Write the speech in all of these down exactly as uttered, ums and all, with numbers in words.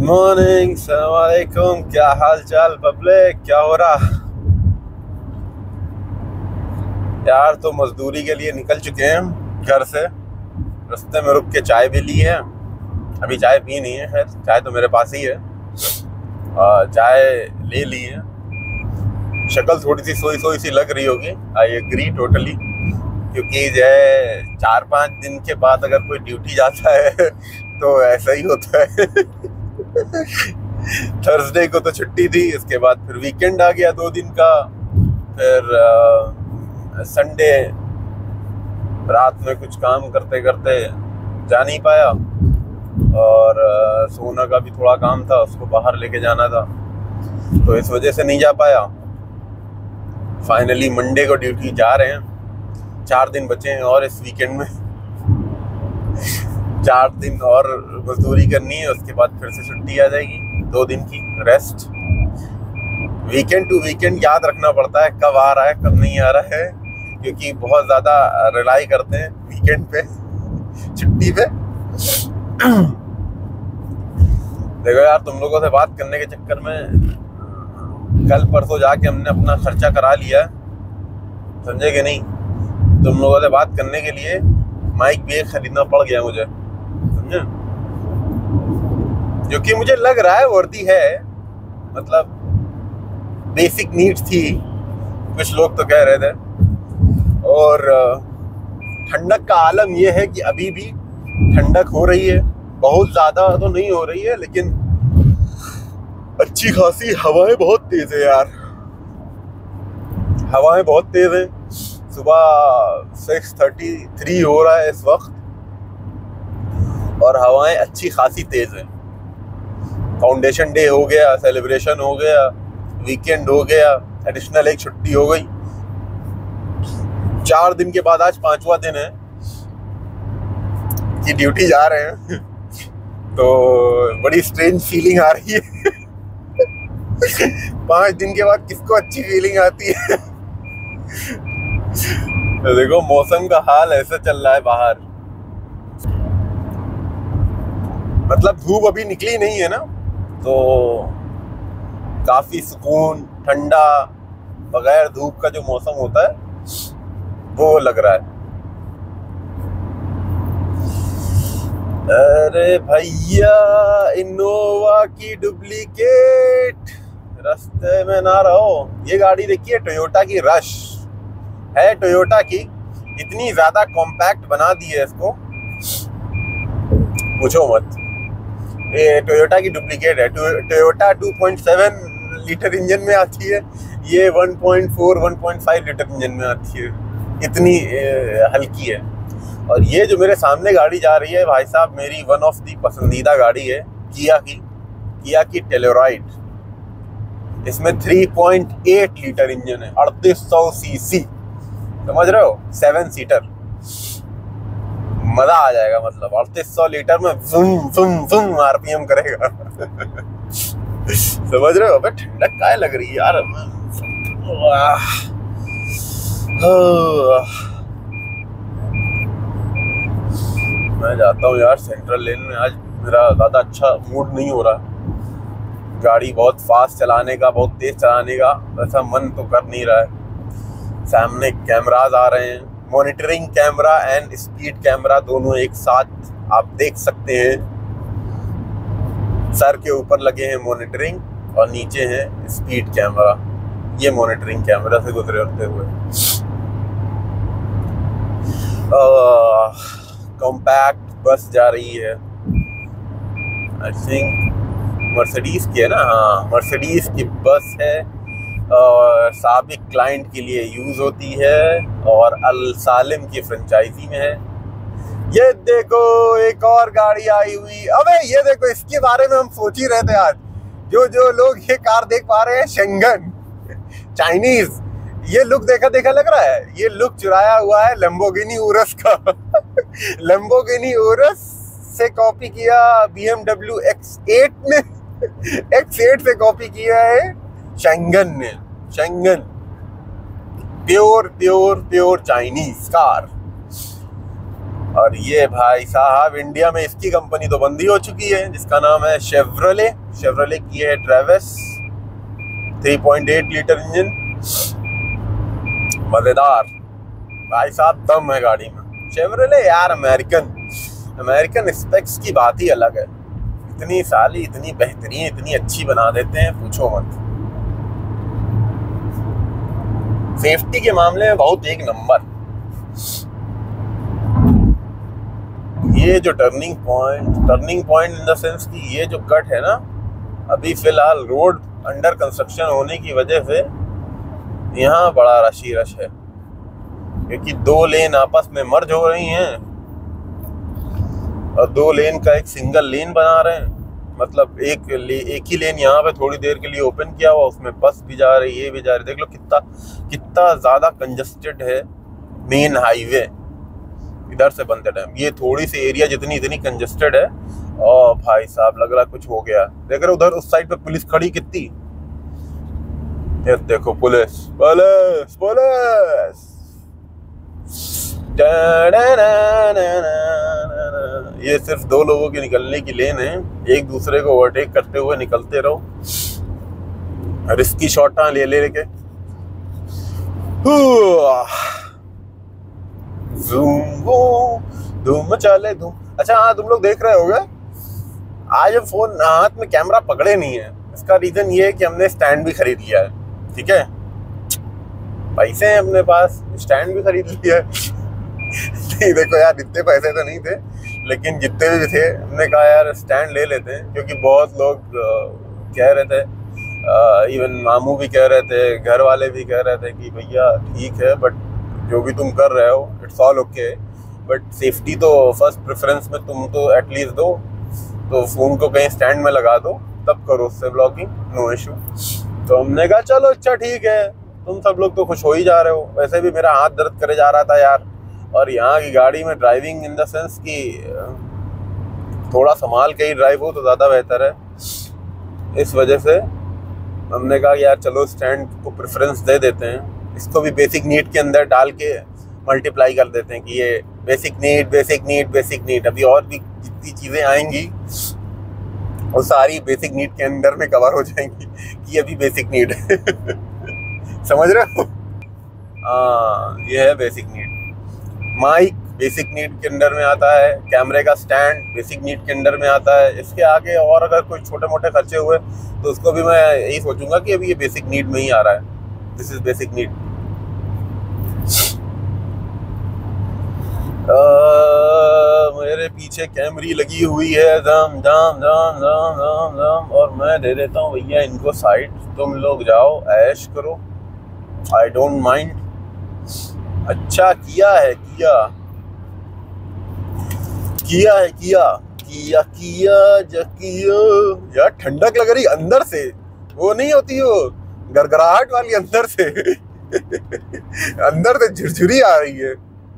Morning, सलाम वालेकुम। क्या हाल चाल पब्लिक, क्या हो रहा यार? तो मजदूरी के लिए निकल चुके हैं घर से। रास्ते में रुक के चाय भी ली है। अभी चाय पी नहीं है, खैर चाय तो मेरे पास ही है। आ, चाय ले ली है। शक्ल थोड़ी सी सोई सोई सी लग रही होगी, आई एग्री टोटली, क्योंकि जो है चार पाँच दिन के बाद अगर कोई ड्यूटी जाता है तो ऐसा ही होता है। थर्सडे को तो छुट्टी थी, इसके बाद फिर वीकेंड आ गया दो दिन का। फिर संडे रात में कुछ काम करते करते जा नहीं पाया, और आ, सोना का भी थोड़ा काम था, उसको बाहर लेके जाना था, तो इस वजह से नहीं जा पाया। फाइनली मंडे को ड्यूटी जा रहे हैं। चार दिन बचे हैं और इस वीकेंड में चार दिन और मजदूरी करनी है, उसके बाद फिर से छुट्टी आ जाएगी, दो दिन की रेस्ट। वीकेंड टू वीकेंड याद रखना पड़ता है कब आ रहा है कब नहीं आ रहा है, क्योंकि बहुत ज़्यादा रिलाई करते हैं वीकेंड पे, छुट्टी पे। देखो यार, तुम लोगों से बात करने के चक्कर में कल परसों जाके हमने अपना खर्चा करा लिया, समझे कि नहीं? तुम लोगों से बात करने के लिए माइक भी एक खरीदना पड़ गया मुझे, समझे? जो कि मुझे लग रहा है वर्दी है, मतलब बेसिक नीड्स थी, कुछ लोग तो कह रहे थे। और ठंडक का आलम यह है कि अभी भी ठंडक हो रही है, बहुत ज़्यादा तो नहीं हो रही है, लेकिन अच्छी खासी हवाएं बहुत तेज है यार। हवाएं बहुत तेज है। सुबह सिक्स थर्टी थ्री हो रहा है इस वक्त, और हवाएं अच्छी खासी तेज है। फाउंडेशन डे हो गया, सेलिब्रेशन हो गया, वीकेंड हो गया, एडिशनल एक छुट्टी हो गई। चार दिन के बाद आज पांचवा दिन है कि ड्यूटी जा रहे हैं। तो बड़ी स्ट्रेंज फीलिंग आ रही है। पांच दिन के बाद किसको अच्छी फीलिंग आती है? तो देखो मौसम का हाल ऐसा चल रहा है बाहर, मतलब धूप अभी निकली नहीं है ना, तो काफी सुकून, ठंडा, बगैर धूप का जो मौसम होता है वो लग रहा है। अरे भैया, इनोवा की डुप्लीकेट रास्ते में ना रहो। ये गाड़ी देखिए, टोयोटा की रश है, टोयोटा की। इतनी ज्यादा कॉम्पैक्ट बना दी है इसको, पूछो मत। ये टोयोटा की डुप्लीकेट है। Toyota two point seven litre engine में आती है, ये one point four one point five litre engine में आती है, इतनी हल्की है। और ये जो मेरे सामने गाड़ी जा रही है भाई साहब, मेरी वन ऑफ दी पसंदीदा गाड़ी है, किया की किया की टेलोराइड। इसमें three point eight litre engine है, अड़तीस सौ सीसी, समझ रहे हो? सेवन सीटर, मजा आ जाएगा। मतलब अड़तीस सौ लीटर में फुम फुम फुम आरपीएम करेगा। समझ रहे हो? अबे ठंडक काय लग रही है यार। मैं जाता हूँ यार सेंट्रल लेन में, आज मेरा ज़्यादा अच्छा मूड नहीं हो रहा। गाड़ी बहुत फास्ट चलाने का, बहुत तेज चलाने का वैसा मन तो कर नहीं रहा है। सामने कैमराज आ रहे हैं, monitoring camera and speed camera दोनों एक साथ आप देख सकते हैं। सर के ऊपर लगे हैं मॉनिटरिंग और नीचे है स्पीड कैमरा। ये मॉनिटरिंग कैमरा से गुजरे होते हुए कॉम्पैक्ट बस जा रही है। आई थिंक मर्सिडीज की है ना, हाँ मर्सिडीज की बस है, और साबिक क्लाइंट के लिए यूज़ होती है, और अल सालिम की फ्रेंचाइजी में है। ये देखो एक और गाड़ी आई हुई। अबे ये देखो, इसके बारे में हम सोच ही रहे थे आज। जो जो लोग ये कार देख पा रहे हैं, शेंगन चाइनीज, ये लुक देखा देखा लग रहा है। ये लुक चुराया हुआ है लैम्बोर्गिनी उरस का। लैम्बोर्गिनी उरस से कॉपी किया B M W X eight ने, एक्स एट से कॉपी किया है शेंगन ने। शेंगन pure pure pure Chinese car. और ये भाई साहब इंडिया में इसकी कंपनी तो बंदी हो चुकी है, जिसका नाम है शेवरोले। शेवरोले की है Traverse, three point eight litre engine, मजेदार भाई साहब, दम है गाड़ी में। शेवरोले यार अमेरिकन अमेरिकन स्पेक्स की बात ही अलग है। इतनी साली, इतनी बेहतरीन, इतनी अच्छी बना देते हैं, पूछो मत। सेफ्टी के मामले में बहुत एक नंबर। ये जो turning point turning point in the sense कि ये जो कट है ना, अभी फिलहाल रोड अंडर कंस्ट्रक्शन होने की वजह से यहाँ बड़ा रशी रश है, क्योंकि दो लेन आपस में मर्ज हो रही हैं और दो लेन का एक सिंगल लेन बना रहे हैं। मतलब एक एक ही लेन यहाँ पे थोड़ी देर के लिए ओपन किया हुआ, उसमें बस भी जा रही है, ये भी जा रही है। देख लो कितना कितना ज़्यादा कंजस्टेड है मेन हाईवे इधर से बनते टाइम। ये थोड़ी सी एरिया जितनी इतनी कंजस्टेड है, और भाई साहब लग रहा कुछ हो गया। देख रहे उधर उस साइड पे पुलिस खड़ी कितनी, ये देखो पुलिस पुलिस पुलिस। ये सिर्फ दो लोगों के निकलने की लेन है, एक दूसरे को ओवरटेक करते हुए निकलते रहो, रिस्की शॉटा ले ले लेके। धूम मचा ले धूम। अच्छा हाँ, तुम लोग देख रहे होगे आज हम फोन हाथ में कैमरा पकड़े नहीं है। इसका रीजन ये है कि हमने स्टैंड भी खरीद लिया है। ठीक है, पैसे हैं अपने पास, स्टैंड भी खरीद लिया है। नहीं देखो यार, इतने पैसे तो नहीं थे, लेकिन जितने भी थे हमने कहा यार स्टैंड ले लेते हैं, क्योंकि बहुत लोग कह रहे थे, इवन मामू भी कह रहे थे, घर वाले भी कह रहे थे कि भैया ठीक है बट जो भी तुम कर रहे हो it's all okay, but safety तो फर्स्ट प्रेफरेंस में तुम तो एटलीस्ट दो। तो फ़ोन को कहीं स्टैंड में लगा दो, तब करो उससे ब्लॉगिंग, नो इशू। तो हमने कहा चलो अच्छा ठीक है, तुम सब लोग तो खुश हो ही जा रहे हो। वैसे भी मेरा हाथ दर्द करे जा रहा था यार, और यहाँ की गाड़ी में ड्राइविंग इन द सेंस कि थोड़ा संभाल के ही ड्राइव हो तो ज़्यादा बेहतर है। इस वजह से हमने कहा यार चलो स्टैंड को प्रेफरेंस दे देते हैं, इसको भी बेसिक नीड के अंदर डाल के मल्टीप्लाई कर देते हैं कि ये basic need basic need basic need. अभी और भी जितनी चीज़ें आएंगी वो सारी बेसिक नीड के अंदर में कवर हो जाएंगी कि अभी बेसिक नीड है। समझ रहे हो? हाँ, ये है बेसिक नीड। माइक बेसिक नीड के अंदर में आता है, कैमरे का स्टैंड बेसिक नीड के अंदर में आता है। इसके आगे और अगर कोई छोटे मोटे खर्चे हुए तो उसको भी मैं यही सोचूंगा कि अभी ये बेसिक नीड में ही आ रहा है, दिस इज बेसिक नीड। मेरे पीछे कैमरी लगी हुई है, दम दम दम दम दम दम, और मैं दे देता हूँ भैया इनको साइड, तुम लोग जाओ ऐश करो, आई डोंट माइंड। अच्छा किया है किया किया है किया किया किया जकिया। यार ठंडक लग रही अंदर से, वो नहीं होती वो गड़गड़ाहट वाली अंदर से। अंदर से झुरझुरी आ रही है।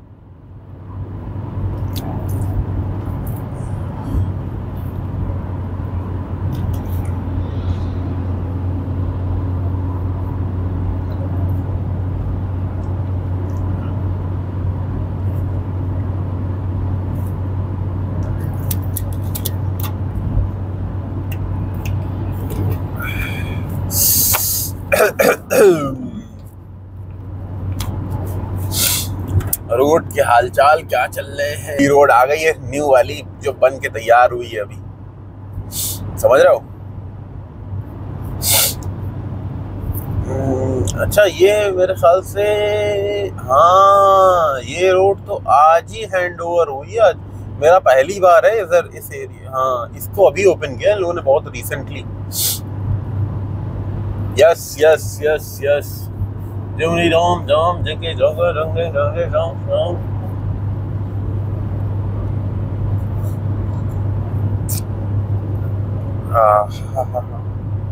रोड के हालचाल क्या चल रहे हैं? ये रोड आ गई है न्यू वाली जो बन के तैयार हुई है अभी, समझ रहे हो? अच्छा ये मेरे ख्याल से, हाँ ये रोड तो आज ही हैंड ओवर हुई है। मेरा पहली बार है इधर इस एरिया। हाँ, इसको अभी ओपन किया लोगों ने बहुत recently. Yes yes yes yes जुमनी राम जाम जगे जोगे रंगे रंगे राम राम। हाँ हाँ हाँ हाँ।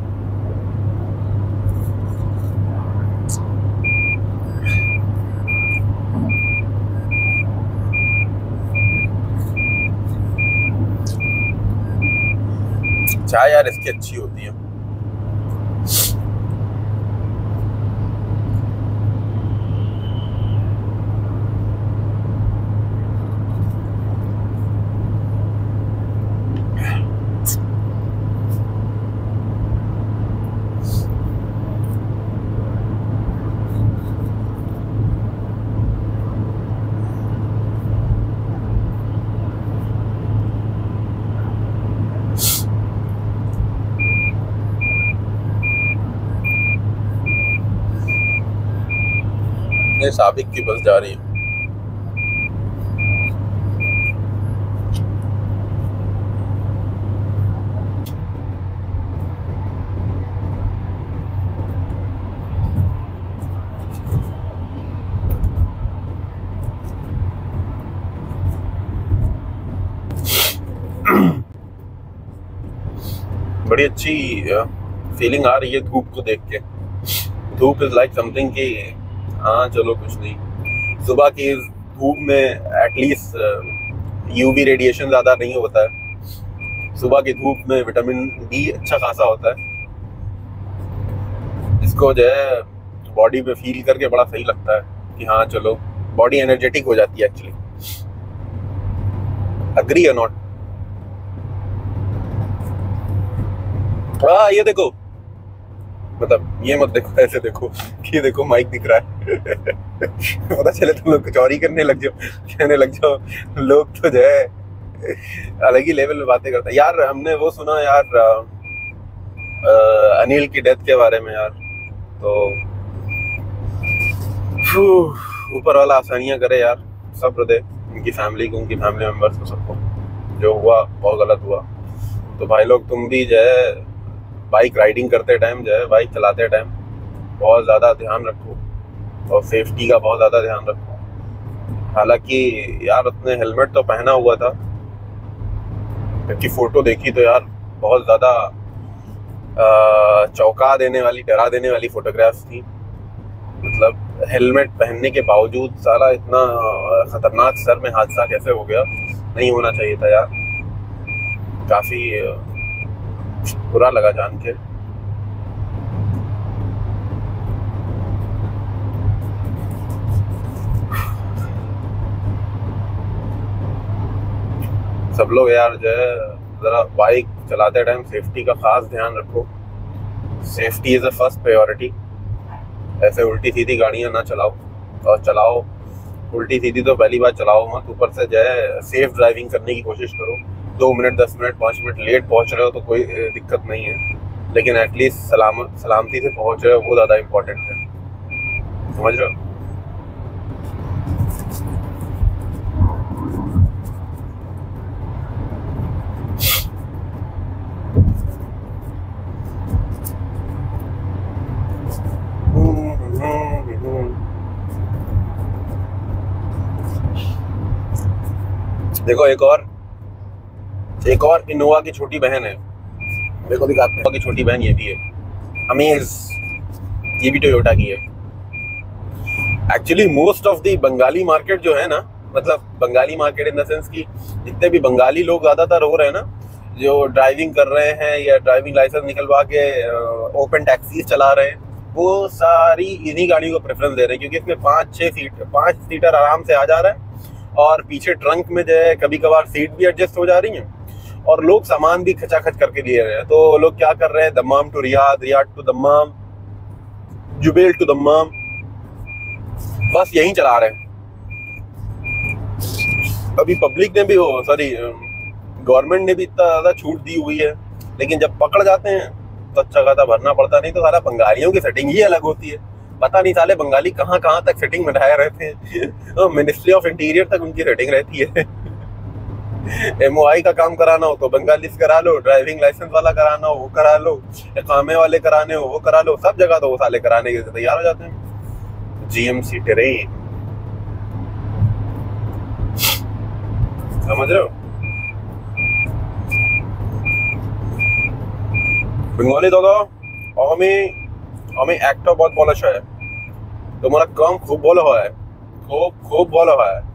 चाय यार इसकी अच्छी होती है। सामने साबिक की बस जा रही है। बड़ी अच्छी फीलिंग आ रही है धूप को देख के। धूप इज लाइक समथिंग कि हाँ चलो कुछ नहीं, सुबह की धूप में एटलीस्ट यूवी रेडिएशन ज़्यादा नहीं होता है। सुबह की धूप में विटामिन डी अच्छा खासा होता है, जिसको जो है बॉडी में फील करके बड़ा सही लगता है कि हाँ चलो बॉडी एनर्जेटिक हो जाती है एक्चुअली। अग्री या नॉट? हाँ ये देखो, मतलब ये मत देखो, ऐसे देखो, ये देखो माइक दिख रहा है। पता चले तुम लोग चोरी करने लग जाओ, कहने लग जाओ लोग तो जो है अलग ही लेवल में बातें करते हैं। यार हमने वो सुना यार आ, आ, अनिल की डेथ के बारे में यार, तो ऊपर वाला आसानियां करे यार, सब्र दे उनकी फैमिली को, उनकी फैमिली मेंबर्स को, सबको। जो हुआ बहुत गलत हुआ। तो भाई लोग तुम भी जो है बाइक राइडिंग करते टाइम जो है, बाइक चलाते टाइम बहुत ज़्यादा ध्यान रखो और सेफ्टी का बहुत ज़्यादा ध्यान रखो। हालांकि यार अपने हेलमेट तो पहना हुआ था, क्योंकि फ़ोटो देखी तो यार बहुत ज़्यादा चौंका देने वाली, डरा देने वाली फ़ोटोग्राफ्स थी। मतलब हेलमेट पहनने के बावजूद सारा इतना ख़तरनाक सर में हादसा कैसे हो गया, नहीं होना चाहिए था यार। काफ़ी बुरा लगा जान के। सब लोग यार जो है जरा बाइक चलाते टाइम सेफ्टी का खास ध्यान रखो। Safety is a first priority. ऐसे उल्टी सीधी गाड़ियां ना चलाओ, और चलाओ उल्टी सीधी तो पहली बार चलाओ मत, ऊपर से जो है सेफ ड्राइविंग करने की कोशिश करो। दो मिनट दस मिनट पाँच मिनट लेट पहुंच रहे हो तो कोई दिक्कत नहीं है, लेकिन एटलीस्ट सलामत सलामती से पहुंच रहे हो, वो ज़्यादा इम्पोर्टेंट है। समझ रहे हो? देखो एक और एक और इनोवा की छोटी बहन है, देखो दिखाते हैं की छोटी बहन ये भी है, अमेज, ये भी टोयोटा की है। Actually most of the Bengali market जो है ना, मतलब Bengali market in the sense की जितने भी बंगाली लोग ज्यादातर हो रहे हैं ना, जो ड्राइविंग कर रहे हैं या ड्राइविंग लाइसेंस निकलवा के ओपन टैक्सीज चला रहे हैं, वो सारी इन्हीं गाड़ियों को प्रेफरेंस दे रहे हैं, क्योंकि इसमें पाँच छः सीट पाँच सीटर आराम से आ जा रहा है, और पीछे ट्रंक में जो है कभी कभार सीट भी एडजस्ट हो जा रही हैं, और लोग सामान भी खचाखच करके लिए रहे हैं। तो लोग क्या कर रहे हैं, Dammam to Riyadh, Riyadh to Dammam, Jubail to Dammam, बस यही चला रहे हैं। अभी पब्लिक ने भी हो सॉरी गवर्नमेंट ने भी इतना ज़्यादा छूट दी हुई है, लेकिन जब पकड़ जाते हैं तो अच्छा खासा भरना पड़ता। नहीं तो सारा बंगालियों की सेटिंग ही अलग होती है। पता नहीं साले बंगाली कहाँ कहाँ तक सेटिंग बनाए रहते हैं। तो मिनिस्ट्री ऑफ इंटीरियर तक उनकी सेटिंग रहती है। एमओआई का काम कराना हो तो बंगाली से करा लो, ड्राइविंग लाइसेंस वाला कराना हो वो करा लो, इकामे वाले कराने हो वो करा लो, सब जगह तो वो साले कराने के तैयार हो जाते हैं। जीएमसी टेरेन, समझ रहे हो? बंगाली दादा আমি আমি একটা बहुत বলা হয়, তোমার কম খুব ভালো হয়, খুব খুব ভালো হয়।